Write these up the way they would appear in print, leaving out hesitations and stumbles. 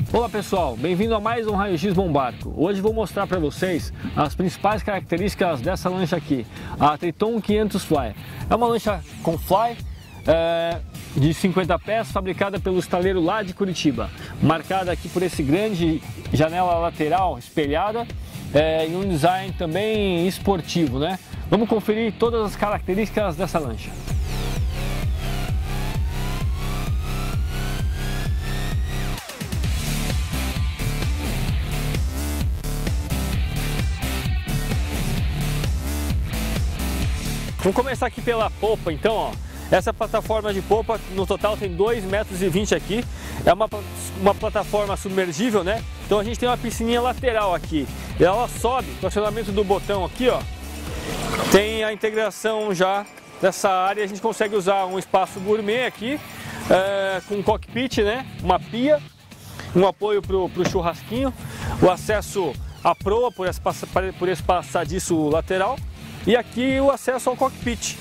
Olá pessoal, bem-vindo a mais um Raio-X Bombarco. Hoje vou mostrar para vocês as principais características dessa lancha aqui, a Triton 500 Fly. É uma lancha com fly de 50 pés, fabricada pelo estaleiro lá de Curitiba, marcada aqui por esse grande janela lateral espelhada e um design também esportivo, né? Vamos conferir todas as características dessa lancha. Vamos começar aqui pela popa, então, ó. Essa plataforma de popa no total tem 2,20 metros aqui. É uma plataforma submergível, né? Então a gente tem uma piscininha lateral aqui. E ela sobe, o acionamento do botão aqui, ó. Tem a integração já dessa área. A gente consegue usar um espaço gourmet aqui, com um cockpit, né? Uma pia, um apoio pro churrasquinho, o acesso à proa por esse passadiço lateral. E aqui o acesso ao cockpit.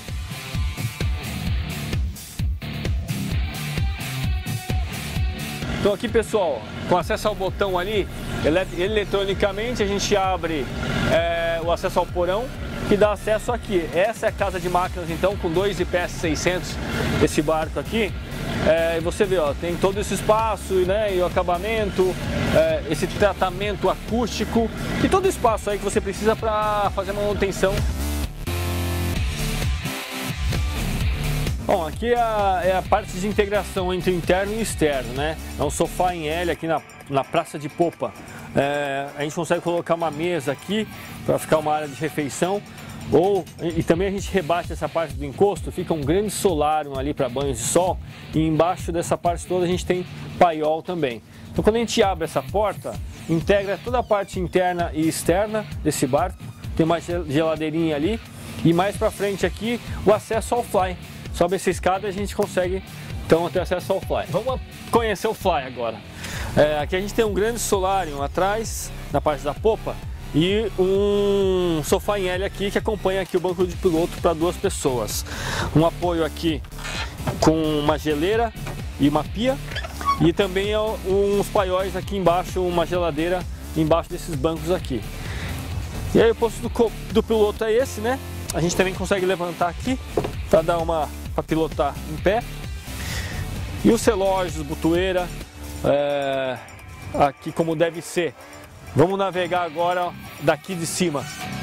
Então aqui, pessoal, com acesso ao botão ali, eletronicamente a gente abre o acesso ao porão, que dá acesso aqui. Essa é a casa de máquinas, então, com 2 IPS 600, esse barco aqui. E você vê, ó, tem todo esse espaço, né, e o acabamento, esse tratamento acústico, e todo o espaço aí que você precisa para fazer a manutenção. Bom, aqui é a parte de integração entre interno e externo, né? É um sofá em L aqui na praça de popa. A gente consegue colocar uma mesa aqui para ficar uma área de refeição. E também a gente rebate essa parte do encosto, fica um grande solarium ali para banhos de sol. E embaixo dessa parte toda a gente tem paiol também. Então quando a gente abre essa porta, integra toda a parte interna e externa desse barco. Tem uma geladeirinha ali e mais para frente aqui o acesso ao fly. Sobe essa escada e a gente consegue então ter acesso ao fly. Vamos conhecer o fly agora. Aqui a gente tem um grande solarium atrás, na parte da popa, e um sofá em L aqui que acompanha aqui o banco de piloto para 2 pessoas. Um apoio aqui com uma geleira e uma pia, e também uns paióis aqui embaixo, uma geladeira embaixo desses bancos aqui. E aí o posto do piloto é esse, né? A gente também consegue levantar aqui para dar para pilotar em pé. E os relógios, botoeira, aqui como deve ser. Vamos navegar agora daqui de cima.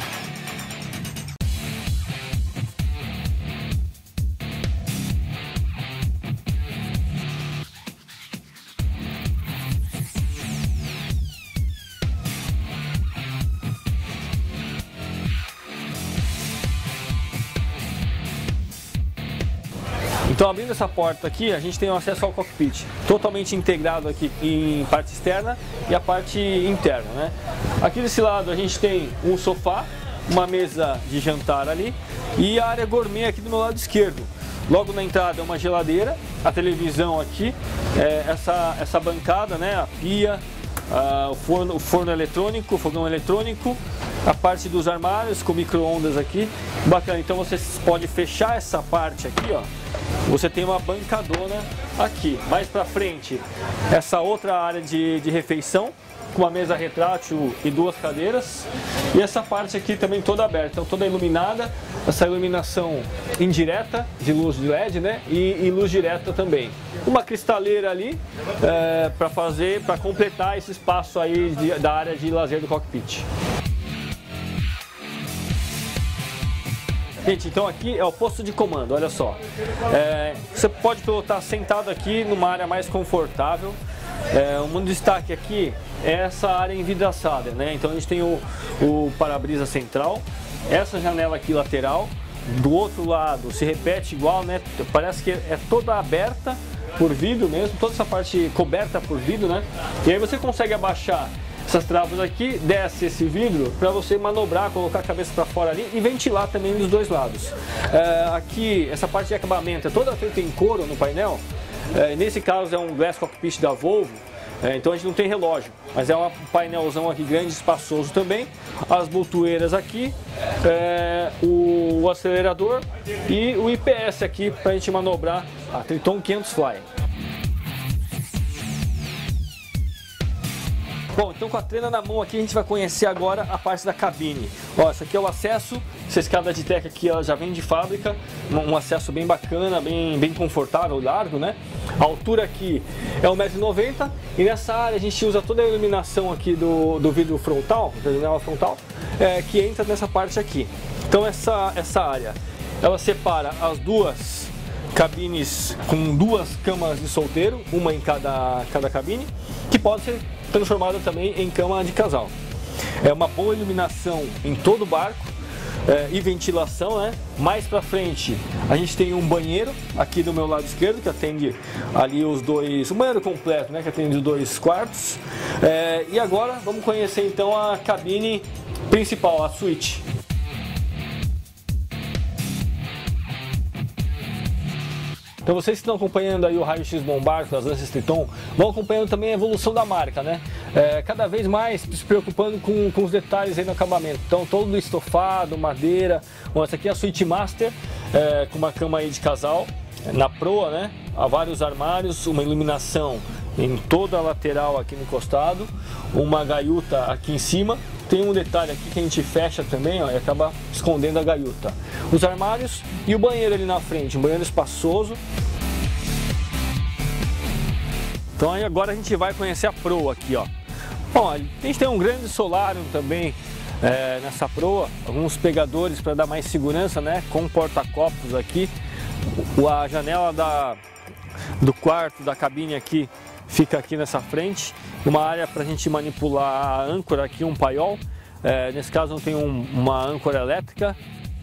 Então, abrindo essa porta aqui, a gente tem o acesso ao cockpit, totalmente integrado aqui em parte externa e a parte interna, né? Aqui desse lado a gente tem um sofá, uma mesa de jantar ali e a área gourmet aqui do meu lado esquerdo. Logo na entrada é uma geladeira, a televisão aqui, essa bancada, né? A pia, o forno eletrônico, o fogão eletrônico, a parte dos armários com micro-ondas aqui, bacana. Então você pode fechar essa parte aqui, ó. Você tem uma bancadona aqui. Mais pra frente, essa outra área de refeição, com uma mesa retrátil e 2 cadeiras. E essa parte aqui também toda aberta, então toda iluminada. Essa iluminação indireta de luz de LED, né? E luz direta também. Uma cristaleira ali para completar esse espaço aí da área de lazer do cockpit. Gente, então aqui é o posto de comando, olha só. Você pode pilotar sentado aqui numa área mais confortável. Um destaque aqui é essa área envidraçada, né? Então a gente tem o para-brisa central, essa janela aqui lateral, do outro lado se repete igual, né? Parece que é toda aberta por vidro mesmo, toda essa parte coberta por vidro, né? E aí você consegue abaixar essas travas aqui, desce esse vidro para você manobrar, colocar a cabeça para fora ali e ventilar também dos 2 lados. Aqui, essa parte de acabamento é toda feita em couro no painel. Nesse caso é um Glass Cockpit da Volvo. Então a gente não tem relógio, mas é um painelzão aqui grande, espaçoso também. As botoeiras aqui, o acelerador e o IPS aqui para a gente manobrar a Triton 500 Fly. Bom, então com a trena na mão aqui a gente vai conhecer agora a parte da cabine. Ó, esse aqui é o acesso, essa escada de teca aqui ela já vem de fábrica, um acesso bem bacana, bem confortável, largo, né? A altura aqui é 1,90 m e nessa área a gente usa toda a iluminação aqui do vidro frontal, da janela frontal, que entra nessa parte aqui. Então essa área, ela separa as duas cabines com duas camas de solteiro, uma em cada cabine, que pode ser transformada também em cama de casal. É uma boa iluminação em todo o barco e ventilação, né? Mais pra frente a gente tem um banheiro aqui do meu lado esquerdo que atende ali os dois, um banheiro completo, né? Que atende os 2 quartos. E agora vamos conhecer então a cabine principal, a suíte. Então vocês que estão acompanhando aí o raio-x Bombarco, as lanças Triton, vão acompanhando também a evolução da marca, né? Cada vez mais se preocupando com os detalhes aí no acabamento. Então todo estofado, madeira. Bom, essa aqui é a suíte master, com uma cama aí de casal, na proa, né? Há vários armários, uma iluminação em toda a lateral aqui no costado, uma gaiuta aqui em cima. Tem um detalhe aqui que a gente fecha também, ó, e acaba escondendo a gaiuta. Os armários e o banheiro ali na frente, um banheiro espaçoso. Então aí agora a gente vai conhecer a proa aqui, ó. Bom, a gente tem um grande solário também nessa proa, alguns pegadores para dar mais segurança, né? Com porta-copos aqui. A janela do quarto, da cabine aqui, fica aqui nessa frente, uma área para a gente manipular a âncora aqui, um paiol, nesse caso não tem uma âncora elétrica.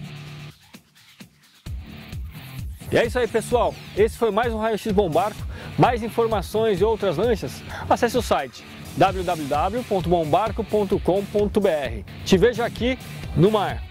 E é isso aí, pessoal, esse foi mais um raio-x Bombarco. Mais informações e outras lanchas, acesse o site www.bombarco.com.br. Te vejo aqui no mar.